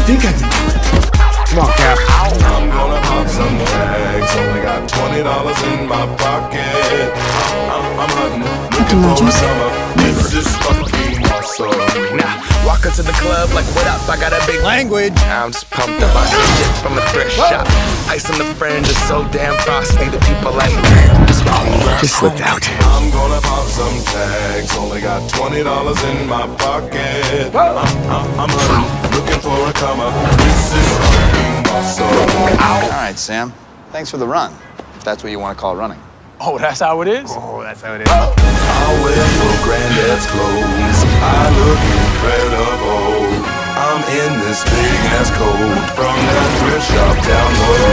think I can do it. Come on, Cap. I'm gonna pop some tags. Only got $20 in my pocket. I'm hunting, looking for a summer. This is fucking awesome. Nah, walk into the club like, what up? I got a big Language. I'm just pumped up. I see shit from a thrift shop. Ice on the fringe is so damn frosty. The people like, damn, this Just slipped out. I'm gonna pop some tags. Only got $20 in my pocket. I'm hunting, looking for a come up. This is fucking awesome. All right, Sam. Thanks for the run, if that's what you want to call running. Oh, that's how it is? Oh, that's how it is. I wear your granddad's clothes. I look incredible. I'm in this big ass coat from that thrift shop down the road.